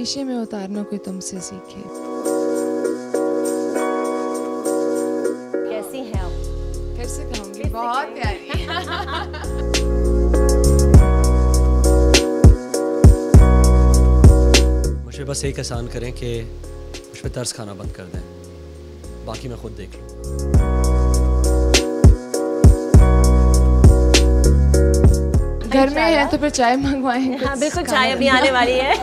शीशे में उतारना कोई तुमसे सीखे। कैसी हैं आप? फिर से कहूँगी, बहुत प्यारी। मुझे बस एक एहसान करें कि मुझ पे तरस खाना बंद कर दें, बाकी मैं खुद देख लूँ। घर में है तो फिर चाय मंगवाएं। हाँ बिल्कुल, चाय अभी आने वाली है।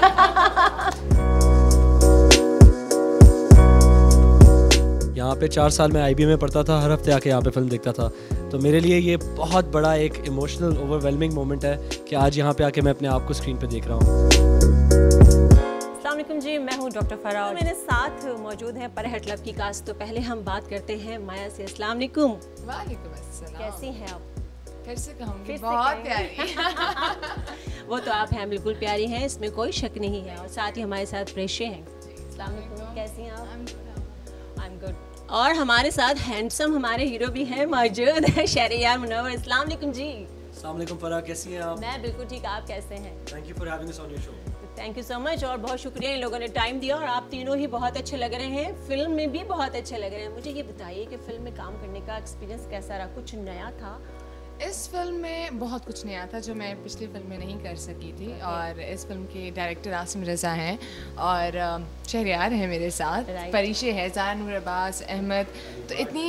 यहाँ पे 4 साल में IB में पढ़ता था, हर हफ्ते आके यहाँ पे फिल्म देखता था, तो मेरे लिए ये बहुत बड़ा एक इमोशनल ओवरवेलमिंग मोमेंट है कि आज यहाँ पे आके मैं अपने आप को स्क्रीन पे देख रहा हूँ। अस्सलाम वालेकुम जी, मैं हूँ डॉक्टर फराह और मेरे साथ मौजूद है परे हट लव की कास्ट। तो पहले हम बात करते हैं माया से। अस्सलाम वालेकुम। वालेकुम अस्सलाम। कैसी हैं आप? फिर से कहूँगी, बहुत प्यारी। वो तो आप हैं, बिल्कुल प्यारी हैं, इसमें कोई शक नहीं है। और साथ ही हमारे साथ प्रेशे हैं। अस्सलाम वालेकुम, कैसी हैं आप? I am good. और हमारे साथ हैंडसम हमारे हीरो भी हैं मौजूद है, शहरयार मुनव्वर। अस्सलाम वालेकुम जी। अस्सलाम वालेकुम फराह, कैसी हैं आप? मैं बिल्कुल ठीक, आप कैसे हैं? Thank you for having us on your show. Thank you so much, और बहुत शुक्रिया इन लोगों ने टाइम दिया, और आप तीनों ही बहुत अच्छे लग रहे हैं, फिल्म में भी बहुत अच्छे लग रहे हैं। मुझे ये बताइए कि फिल्म में काम करने का एक्सपीरियंस कैसा रहा? कुछ नया था? इस फिल्म में बहुत कुछ नया था जो मैं पिछली फिल्म में नहीं कर सकी थी। और इस फिल्म के डायरेक्टर आसिम रज़ा हैं और शहरयार है मेरे साथ, परिशय है, ज़ानूरबास अहमद, तो इतनी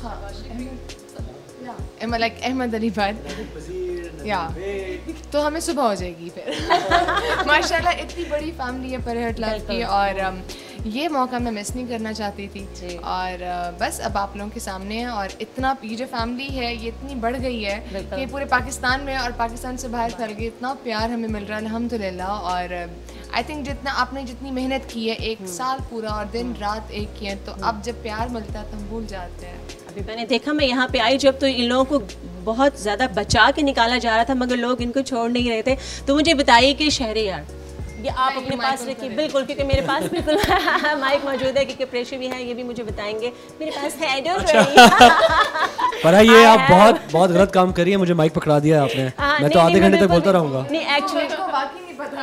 लाइक अहमद अली भट्ट, या तो हमें सुबह हो जाएगी फिर। माशाल्लाह इतनी बड़ी फैमिली है परे हट लव की, और ये मौका मैं मिस नहीं करना चाहती थी। और बस अब आप लोगों के सामने है, और इतना ये जो फैमिली है ये इतनी बढ़ गई है कि पूरे पाकिस्तान में और पाकिस्तान से बाहर फैल गई। इतना प्यार हमें मिल रहा है अल्हम्दुलिल्लाह। और आई थिंक जितना आपने जितनी मेहनत की है, 1 साल पूरा और दिन रात एक किए, तो अब जब प्यार मिलता है तो हम भूल जाते हैं। अभी मैंने देखा, मैं यहाँ पे आई जब, तो इन लोगों को बहुत ज़्यादा बचा के निकाला जा रहा था, मगर लोग इनको छोड़ नहीं रहे थे। तो मुझे बताइए कि शहरयार, ये आप अपने पास रखिए, बिल्कुल, क्योंकि मेरे पास बिल्कुल माइक मौजूद है, क्योंकि प्रेशर भी है, ये भी मुझे बताएंगे। मेरे पास है, डोंट वरी। फराह, ये आप बहुत गलत काम करिए, मुझे माइक पकड़ा दिया आपने। मैं तो आधे घंटे तक बोलता रहूँगा। नहीं एक्चुअली बाकी नहीं पता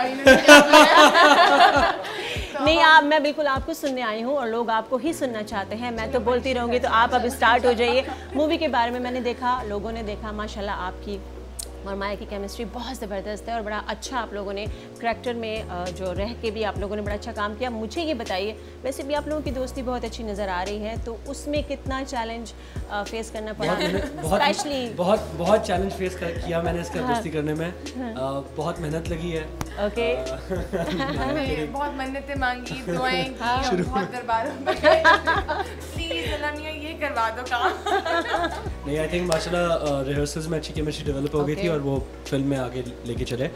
नहीं, आप, मैं बिल्कुल आपको सुनने आई हूँ और लोग आपको ही सुनना चाहते हैं। मैं तो बोलती रहूँगी, तो आप अब स्टार्ट हो जाइए। मूवी के बारे में मैंने देखा, लोगों ने देखा, माशाल्लाह आपकी और माया की केमिस्ट्री बहुत ज़बरदस्त है, और बड़ा अच्छा आप लोगों ने करैक्टर में जो रह के भी आप लोगों ने बड़ा अच्छा काम किया। मुझे ये बताइए, वैसे भी आप लोगों की दोस्ती बहुत अच्छी नज़र आ रही है, तो उसमें कितना चैलेंज फेस करना पड़ा? स्पेशली बहुत चैलेंज फेस किया मैंने इसका दोस्ती करने में। बहुत मेहनत लगी है। ओके। बहुत मन्नतें मांगी, दुआएं की, बहुत दरबारों में प्लीज अल्लाह मियां ये करवा दो काम। नहीं, आई थिंक माशाल्लाह रिहर्सल्स में अच्छी केमिस्ट्री डेवलप हो गई थी, और वो फिल्म में आगे लेके चले।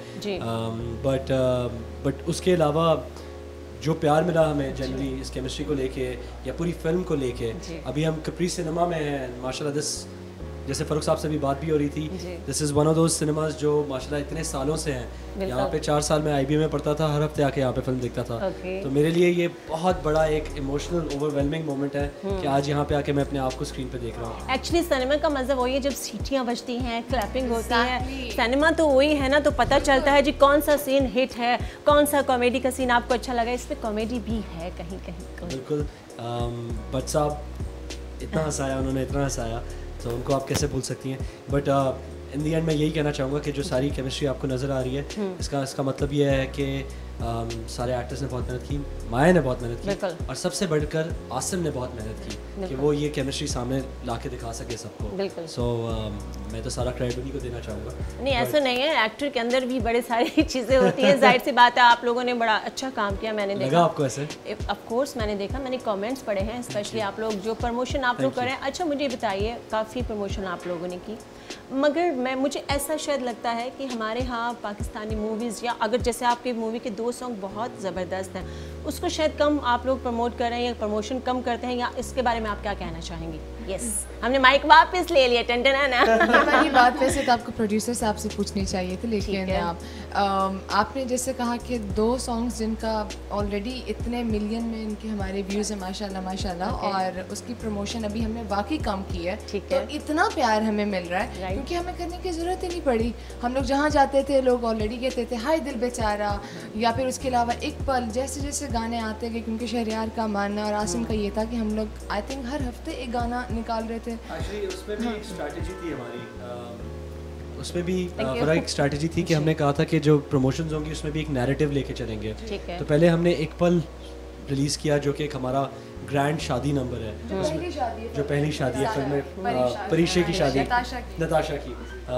बट उसके अलावा जो प्यार मिला हमें जनरली इस केमिस्ट्री को लेके या पूरी फिल्म को लेके, अभी हम कप्री सिनेमा में हैं माशाल्लाह। जैसे फ़ारूक साहब से भी बात भी हो रही थी, this is one of those cinemas जो माशाल्लाह इतने सालों से हैं। यहाँ पे 4 साल में IB में पढ़ता था, हर हफ्ते आके यहाँ पे फिल्म देखता था। तो मेरे लिए ये बहुत बड़ा एक इमोशनल ओवरवेलमिंग मोमेंट है कि आज यहाँ पे आके मैं अपने आप को स्क्रीन पे देख रहा हूँ। एक्चुअली सिनेमा का मज़ा वही है जब सीटियाँ बजती हैं, क्लैपिंग होती है। सिनेमा तो वही है ना, तो पता चलता है जी कौन सा सीन हिट है, कौन सा कॉमेडी का सीन आपको अच्छा लगा। इस पर कॉमेडी भी है कहीं कहीं। बिल्कुल, बट साहब इतना हंसाया उन्होंने, इतना हंसाया, तो उनको आप कैसे भूल सकती हैं। बट इन दी एंड मैं यही कहना चाहूँगा कि जो सारी केमिस्ट्री आपको नज़र आ रही है, इसका मतलब ये है कि सारे एक्टर्स ने बहुत मेहनत की, माया ने बहुत मेहनत की, और सबसे बढ़कर आसिम ने बहुत मेहनत की कि वो ये केमिस्ट्री सामने ला के दिखा सके सबको। सो मैं तो सारा क्रेडिट उन्हीं को देना चाहूँगा। नहीं, ऐसा नहीं है, एक्टर के अंदर भी बड़े सारी चीज़ें होती हैं, जाहिर सी बात है। आप लोगों ने बड़ा अच्छा काम किया, मैंने देखा। आपको ऐसे? ऑफ कोर्स मैंने देखा, मैंने कमेंट्स पढ़े हैं, स्पेशली आप लोग जो प्रमोशन आप लोग करें। अच्छा मुझे बताइए, काफ़ी प्रमोशन आप लोगों ने की, मगर मुझे ऐसा शायद लगता है कि हमारे यहाँ पाकिस्तानी मूवीज़, या अगर जैसे आपकी मूवी के 2 सॉन्ग बहुत ज़बरदस्त हैं, उसको शायद कम आप लोग प्रमोट कर रहे हैं या प्रमोशन कम करते हैं, या इसके बारे में आप क्या कहना चाहेंगी? यस हमने माइक वापस ले लिया टन हमारी बात वैसे तो आपको प्रोड्यूसर साहब से पूछनी चाहिए थी, लेकिन आपने जैसे कहा कि 2 सॉन्ग्स जिनका ऑलरेडी इतने मिलियन में इनके हमारे व्यूज़ हैं माशाल्लाह माशाल्लाह, और उसकी प्रमोशन अभी हमने वाकई कम की है, तो इतना प्यार हमें मिल रहा है क्योंकि हमें करने की ज़रूरत ही नहीं पड़ी। हम लोग जहाँ जाते थे लोग ऑलरेडी कहते थे हाय दिल बेचारा, या फिर उसके अलावा एक पल, जैसे जैसे गाने आते गए, क्योंकि शहरयार का मानना और आसिम का ये था कि हम लोग आई थिंक हर हफ्ते एक गाना निकाल रहे थे। एक्चुअली उसमें भी एक स्ट्रैटेजी थी हमारी, उसमें भी बड़ा एक स्ट्रैटेजी थी कि हमने कहा था कि जो प्रमोशंस होंगी उसमें भी एक नैरेटिव लेके चलेंगे। तो पहले हमने एक पल रिलीज़ किया जो कि एक हमारा ग्रैंड शादी नंबर है, जो पहली शादी है फिल्म में, परिशय की शादी, नताशा की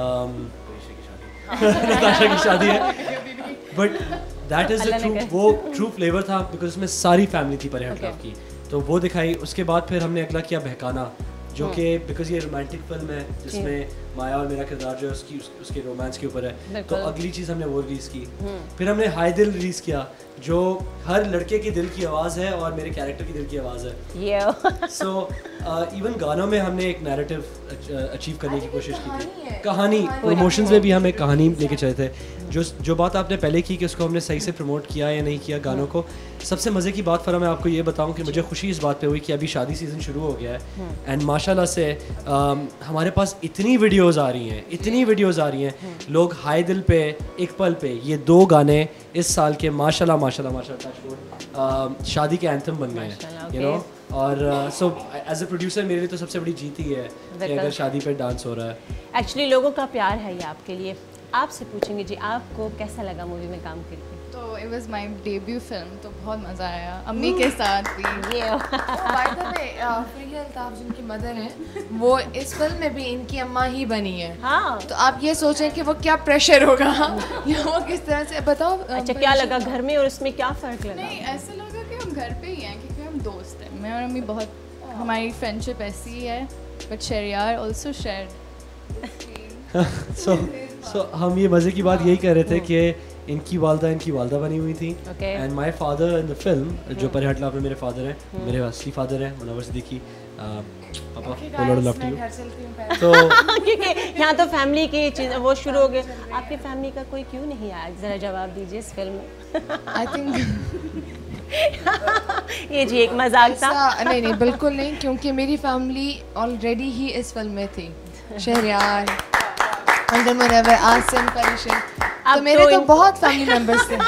नताशा की शादी है, but that is the true, वो ट्रू फ्लेवर था बिकॉज उसमें सारी फैमिली थी परे हट लव की, तो वो दिखाई। उसके बाद फिर हमने अगला किया बहकाना, जो कि बिकॉज ये रोमांटिक फिल्म है जिसमें माया और मेरा किरदार जो है उसके रोमांस के ऊपर है, तो अगली चीज़ हमने वो रिलीज़ की। फिर हमने हाय दिल रिलीज़ किया जो हर लड़के के दिल की आवाज़ है और मेरे कैरेक्टर की दिल की आवाज़ है। सो इवन गानों में हमने एक नैरेटिव अचीव करने की कोशिश की थी, कहानी प्रमोशंस में भी हम एक कहानी लेके चले थे। जो बात आपने पहले की कि उसको हमने सही से प्रमोट किया या नहीं किया गानों को, सबसे मज़े की बात फरा मैं आपको ये बताऊं कि मुझे खुशी इस बात पे हुई कि अभी शादी सीज़न शुरू हो गया है एंड माशाल्लाह से हमारे पास इतनी वीडियोस आ रही हैं, लोग हाय दिल पे, एक पल पे, ये 2 गाने इस साल के माशाल्लाह शादी के एंथम बन गए हैं, यू नो। और सो एज अ प्रोड्यूसर मेरे लिए तो सबसे बड़ी जीत ही है कि अगर शादी पे डांस हो रहा है। एक्चुअली लोगों का प्यार है ये आपके लिए। आपसे पूछेंगे जी आपको कैसा लगा मूवी में काम करके? तो it was my debut film, तो बहुत मज़ा आया अम्मी के साथ भी। ये by the way Frieha Altaf जिनकी मदर हैं वो इस फिल्म में भी इनकी अम्मा ही बनी है। हाँ, तो आप ये सोचें कि वो क्या प्रेशर होगा या वो किस तरह से, बताओ। अच्छा क्या लगा घर में और उसमें क्या फ़र्क लगा? नहीं ऐसा लगा कि हम घर पे ही हैं क्योंकि हम दोस्त हैं, मैं और अम्मी बहुत, हमारी फ्रेंडशिप ऐसी ही है, but Shehryar also shared. So हम ये मज़े की बात यही कह रहे थे कि इनकी वालदा बनी हुई थी and my father in the film, जो परे हट लव में मेरे फादर हैं, मेरे असली फादर हैं मुनव्वर सिद्दीकी पापा, लव टू यू। तो क्योंकि यहाँ तो फैमिली की चीज़ वो शुरू हो गए, आपकी फैमिली का कोई क्यों नहीं आया, ज़रा जवाब दीजिए इस फिल्म में। आई थिंक ये जी एक मजाक था। नहीं बिल्कुल नहीं, क्योंकि मेरी फैमिली ऑलरेडी ही इस फिल्म में थी। शहरयार, मुनव्वर, आसिम, परिशय, तो मेरे तो बहुत फैमिली मेंबर्स थे।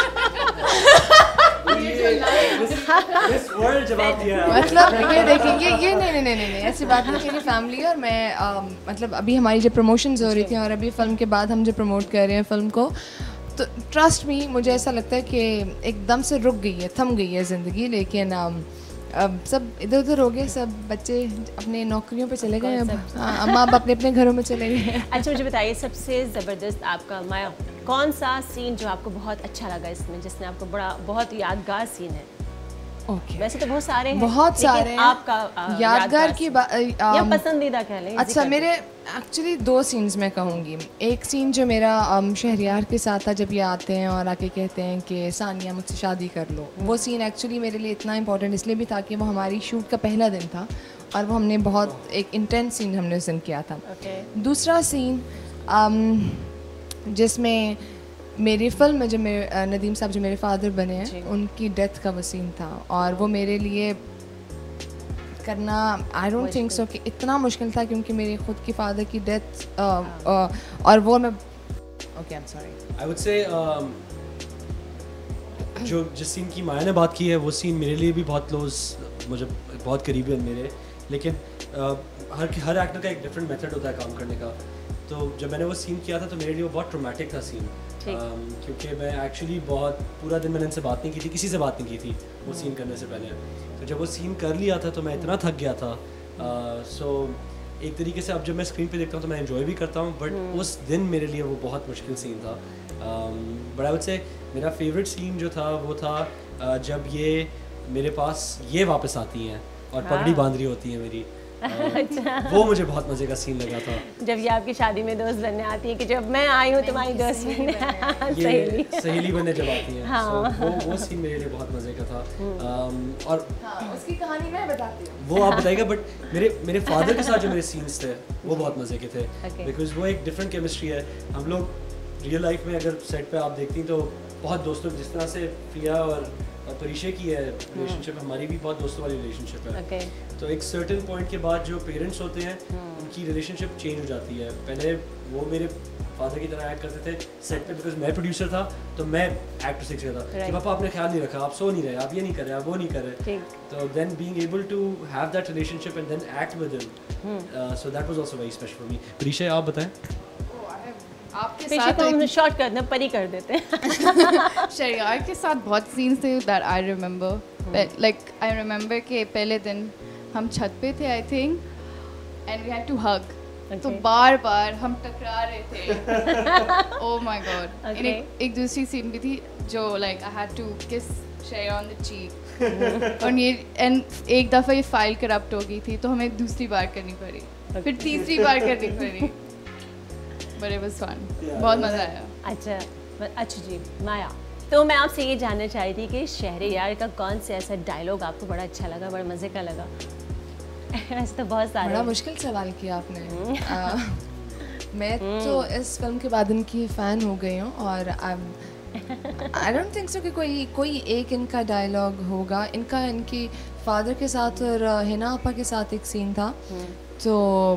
मतलब ये देखेंगे, ये नहीं ऐसी बात नहीं, मेरी फैमिली और मैं मतलब अभी हमारी जो प्रमोशंस हो रही थी और अभी फिल्म के बाद हम जो प्रमोट कर रहे हैं फिल्म को, तो ट्रस्ट मी मुझे ऐसा लगता है कि एकदम से रुक गई है, थम गई है ज़िंदगी, लेकिन अब सब इधर उधर हो गए, सब बच्चे अपने नौकरियों पे चले गए, अब अम्मा अब अपने अपने घरों में चले गए। अच्छा मुझे बताइए सबसे ज़बरदस्त आपका माया कौन सा सीन जो आपको बहुत अच्छा लगा इसमें, जिसने आपको बहुत यादगार सीन है? Okay. वैसे तो बहुत सारे हैं, बहुत सारे हैं। आपका यादगार की या पसंदीदा कह लें। अच्छा मेरे एक्चुअली 2 सीन्स में कहूँगी। एक सीन जो मेरा शहरयार के साथ था, जब ये आते हैं और आके कहते हैं कि सानिया मुझसे शादी कर लो, वो सीन एक्चुअली मेरे लिए इतना इम्पोर्टेंट इसलिए भी था कि वो हमारी शूट का पहला दिन था और वो हमने बहुत एक इंटेंस सीन हमने उस दिन किया था। दूसरा सीन जिसमें मेरी फिल्म में जो मेरे नदीम साहब जो मेरे फादर बने हैं उनकी डेथ का वो सीन था, और वो मेरे लिए करना आई डोंट थिंक सो कि इतना मुश्किल था, क्योंकि मेरे खुद की फादर की डेथ और वो मैं okay I am sorry I would say जो जिस सीन की माया ने बात की है वो सीन मेरे लिए भी बहुत क्लोज, मुझे बहुत करीबी है मेरे, लेकिन हर एक्टर का एक डिफरेंट मेथड होता है काम करने का। तो जब मैंने वो सीन किया था तो मेरे लिए वो बहुत ट्रॉमेटिक था सीन, क्योंकि मैं एक्चुअली बहुत पूरा दिन मैंने इनसे बात नहीं की थी, किसी से बात नहीं की थी वो सीन करने से पहले। तो जब वो सीन कर लिया था तो मैं इतना थक गया था। सो एक तरीके से अब जब मैं स्क्रीन पे देखता हूँ तो मैं एंजॉय भी करता हूँ, बट उस दिन मेरे लिए वो बहुत मुश्किल सीन था। बट आई वुड से मेरा फेवरेट सीन जो था वो था जब ये मेरे पास ये वापस आती हैं और पगड़ी बांध रही होती है मेरी, वो मुझे बहुत मजे का सीन लगा था। जब ये आपकी शादी में दोस्त बनने आती है कि जब मैं आई हूँ तुम्हारी दोस्त बनने, सहेली सहेली बनने जब आती हैं। हाँ। So, वो सीन मेरे लिए बहुत मजे का था। और उसकी कहानी मैं बताती हूँ, वो आप बताइएगा, बट मेरे फादर के साथ जो मेरे सीन्स थे वो बहुत मजे के थे, बिकॉज वो एक डिफरेंट केमिस्ट्री है। हम लोग रियल लाइफ में अगर सेट पे आप देखती हैं तो बहुत दोस्तों, जिस तरह से प्रिया और परिशय की है रिलेशनशिप, हमारी भी बहुत दोस्तों वाली रिलेशनशिप है। तो एक सर्टेन पॉइंट के बाद जो पेरेंट्स होते हैं उनकी रिलेशनशिप चेंज हो जाती है। पहले वो मेरे फादर की तरह एक्ट करते थे सेट पे, बिकॉज मैं प्रोड्यूसर था तो मैं एक्टर सीख रहा था कि पापा आपने ख्याल नहीं रखा, आप सो नहीं रहे, आप ये नहीं कर रहे, आप वो नहीं कर रहे। तो then being able to have that relationship and then act with him, so that was also very special for me. Parishay आप बताएं। आपके साथ तो हम शॉर्ट कर दें, परी कर देते हैं। शहरयार के साथ बहुत सीन्स थे that I remember. Like I remember कि पहले दिन हम छत पे थे I think, and we had to hug. तो बार बार हम टकरा रहे थे। Oh my God. एक दूसरी सीन भी थी जो लाइक आई हैड टू किस शेहरयार ऑन द चीक, और ये एंड एक दफ़ा ये फाइल करप्ट हो गई थी तो हमें दूसरी बार करनी पड़ी, फिर तीसरी बार करनी पड़ी। बट इट वाज फन, बहुत मज़ा आया। अच्छा जी माया, तो मैं आपसे ये जानना चाह रही थी कि शहरयार का कौन सा ऐसा डायलॉग आपको बड़ा अच्छा लगा, बड़ा मज़े का लगा? ऐसे तो बहुत सारे। बड़ा मुश्किल सवाल किया आपने। मैं तो इस फिल्म के बाद इनकी फ़ैन हो गई हूँ, और आई डोंट थिंक सो कि कोई एक इनका डायलॉग होगा। इनकी फादर के साथ और हिना आपा के साथ एक सीन था, तो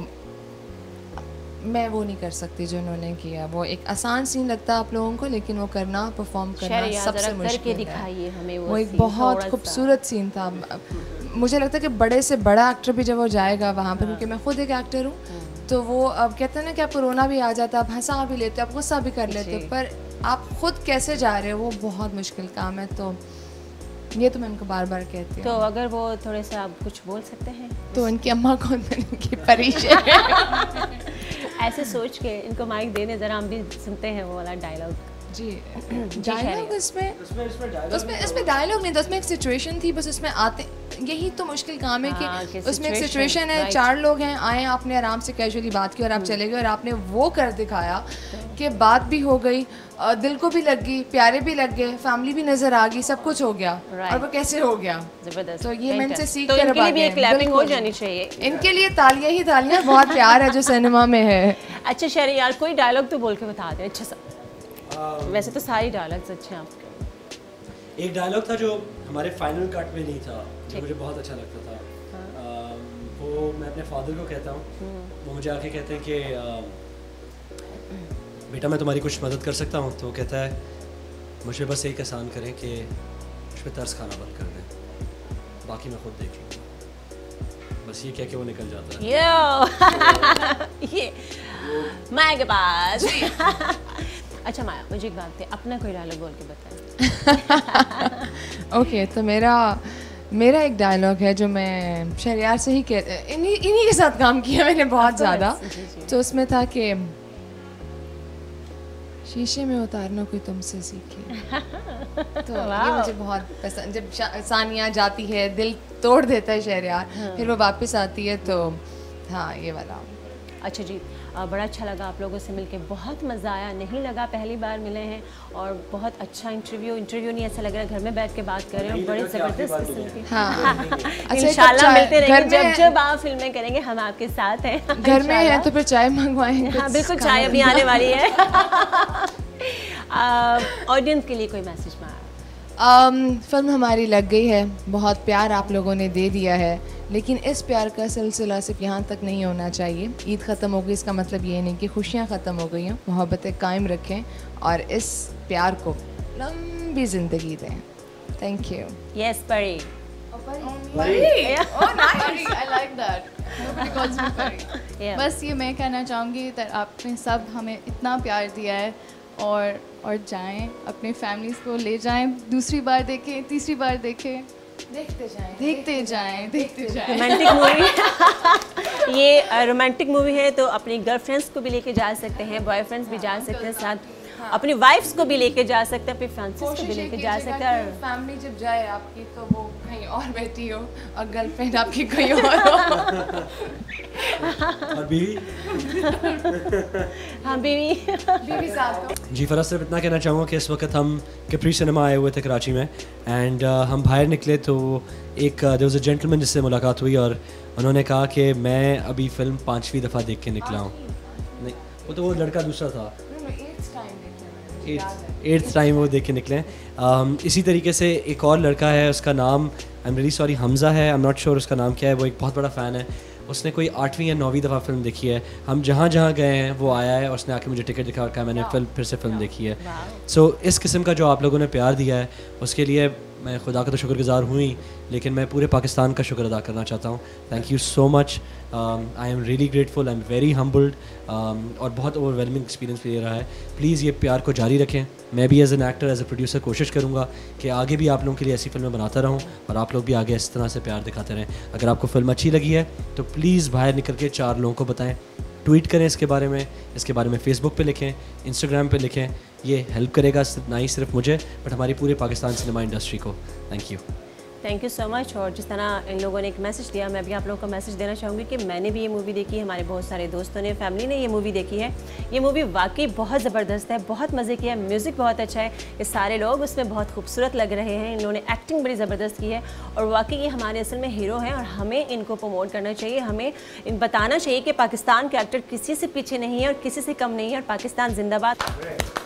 मैं वो नहीं कर सकती जो उन्होंने किया। वो एक आसान सीन लगता है आप लोगों को, लेकिन वो करना, परफॉर्म करना सबसे मुश्किल है। हमें वो एक बहुत खूबसूरत सीन था। मुझे लगता है कि बड़े से बड़ा एक्टर भी जब वो जाएगा वहाँ पर, क्योंकि मैं खुद एक एक्टर हूँ, तो वो अब कहते हैं ना कि आप कोरोना भी आ जाता है, आप हंसा भी लेते हो, आप गुस्सा भी कर लेते हो, पर आप खुद कैसे जा रहे हो वो बहुत मुश्किल काम है। तो ये तो मैं उनको बार बार कहती हूँ। तो अगर वो थोड़े से आप कुछ बोल सकते हैं तो उनकी अम्मा कौन बनेगी? परिशय। ऐसे सोच के इनको माइक दे दें जरा, हम भी सुनते हैं वो वाला डायलॉग। जी डायलॉग इसमें डायलॉग नहीं था, उसमें एक सिचुएशन थी, बस उसमें आते, यही तो मुश्किल काम है कि उसमें एक सिचुएशन है, चार लोग हैं, आए, आपने आराम से कैजुअली बात की और आप चले गए, और आपने वो कर दिखाया कि बात भी हो गई, दिल को भी लग गई, प्यारे भी लग गए, फैमिली भी नजर आ गई, सब कुछ हो गया। और वो कैसे हो गया? जबरदस्त। तो ये मैं इनसे सीख तो कर इनके लिए भी एक क्लैपिंग हो जानी चाहिए। इनके लिए तालियां ही तालियां, बहुत प्यार है जो सिनेमा में है। अच्छा शहरयार, कोई डायलॉग तो बोल के बता दे अच्छा सा। वैसे तो सारी डायलॉग्स अच्छे हैं आपके। एक डायलॉग था जो हमारे फाइनल कट में नहीं था, जो मुझे बहुत अच्छा लगता था। वो मैं अपने फादर को कहता हूँ, वो मुझे आके कहते हैं कि बेटा मैं तुम्हारी कुछ मदद कर सकता हूँ? तो वो कहता है मुझे बस एक एहसान करें कि मुझ पर तरस खाना बंद कर दें, बाकी मैं खुद देख लूँगा। बस ये कह के वो निकल जाता है। ये माया के पास। अच्छा माया, मुझे एक बात है, अपना कोई डायलॉग बोल के बताएं। ओके, तो मेरा एक डायलॉग है जो मैं शहरयार से ही इन्हीं के साथ काम किया मैंने बहुत ज़्यादा। तो उसमें था कि शीशे में उतारना कोई तुमसे सीखे। तो ये मुझे बहुत पसंद, जब सानिया जाती है, दिल तोड़ देता है शहरयार, फिर वो वापस आती है, तो हाँ ये वाला। अच्छा जी, बड़ा अच्छा लगा आप लोगों से मिलके, बहुत मज़ा आया। नहीं लगा पहली बार मिले हैं, और बहुत अच्छा इंटरव्यू नहीं, ऐसा लग रहा है घर में बैठ के बात कर रहे हैं, बड़े ज़बरदस्त किस्म की। हाँ इंशाल्लाह मिलते रहेंगे, जब आप फिल्में करेंगे हम आपके साथ हैं। घर में है तो फिर चाय मंगवाएंगे। हाँ बिल्कुल, चाय अभी आने वाली है। ऑडियंस के लिए कोई मैसेज में फिल्म हमारी लग गई है, बहुत प्यार आप लोगों ने दे दिया है, लेकिन इस प्यार का सिलसिला सिर्फ यहाँ तक नहीं होना चाहिए। ईद ख़त्म हो गई, इसका मतलब ये नहीं कि खुशियाँ ख़त्म हो गई हैं। मोहब्बतें कायम रखें और इस प्यार को लंबी ज़िंदगी दें। Thank you. यस परी। बस ये मैं कहना चाहूँगी कि आपने सब हमें इतना प्यार दिया है, और जाएं अपने फैमिलीज़ को ले जाएं, दूसरी बार देखें, तीसरी बार देखें, देखते जाएं। रोमांटिक मूवी ये रोमांटिक मूवी है, तो अपनी गर्लफ्रेंड्स को भी लेके जा सकते हैं, बॉयफ्रेंड्स भी जा सकते हैं साथ, अपनी वाइफ्स को भी लेके जा सकते हैं, अपनी फैंसीज को भी लेके जा सकते हैं। फैमिली जब जाए आपकी तो वो कहीं और बैठी हो और गर्लफ्रेंड आपकी कहीं और हो। और बीवी? हाँ बीवी साथ हो। जी फराह, सिर्फ इतना कहना चाहूँगा कि इस वक्त हम कैप्री सिनेमा आए हुए थे कराची में, एंड हम बाहर निकले तो एक देयर वाज अ जेंटलमैन जिससे मुलाकात हुई और उन्होंने कहा कि मैं अभी फ़िल्म 5वीं दफ़ा देख के निकला हूँ। नहीं, वो लड़का दूसरा था, 8th टाइम वो देख के निकले। इसी तरीके से एक और लड़का है, उसका नाम I am really sorry Hamza है, आई एम नॉट श्योर उसका नाम क्या है, वो एक बहुत बड़ा फ़ैन है। उसने कोई 8वीं या 9वीं दफ़ा फ़िल्म देखी है। हम जहाँ जहाँ गए हैं वो आया है और उसने आके मुझे टिकट दिखा रखा है, मैंने फिर से फ़िल्म देखी है। सो इस किस्म का जो आप लोगों ने प्यार दिया है उसके लिए मैं खुदा का तो शुक्रगुजार हूँ ही, लेकिन मैं पूरे पाकिस्तान का शुक्र अदा करना चाहता हूँ। Thank you so much, I am really grateful, I am very humbled, और बहुत ओवरवेलमिंग एक्सपीरियंस भी रहा है। प्लीज़ ये प्यार को जारी रखें। मैं भी as an actor, as a producer कोशिश करूँगा कि आगे भी आप लोगों के लिए ऐसी फिल्में बनाता रहूँ और आप लोग भी आगे इस तरह से प्यार दिखाते रहें। अगर आपको फिल्म अच्छी लगी है तो प्लीज़ बाहर निकल के 4 लोगों को बताएं, ट्वीट करें इसके बारे में फेसबुक पे लिखें, इंस्टाग्राम पे लिखें। ये हेल्प करेगा ना ही सिर्फ मुझे बट हमारी पूरे पाकिस्तान सिनेमा इंडस्ट्री को। Thank you so much. और जिस तरह इन लोगों ने एक मैसेज दिया, मैं भी आप लोगों को मैसेज देना चाहूँगी कि मैंने भी ये मूवी देखी है, हमारे बहुत सारे दोस्तों ने, फैमिली ने ये मूवी देखी है। ये मूवी वाकई बहुत ज़बरदस्त है, बहुत मज़े की है, म्यूज़िक बहुत अच्छा है, ये सारे लोग उसमें बहुत खूबसूरत लग रहे हैं, इन्होंने एक्टिंग बड़ी ज़बरदस्त की है और वाकई ये हमारे असल में हीरो हैं और हमें इनको प्रमोट करना चाहिए। हमें बताना चाहिए कि पाकिस्तान के एक्टर किसी से पीछे नहीं है और किसी से कम नहीं है और पाकिस्तान जिंदाबाद।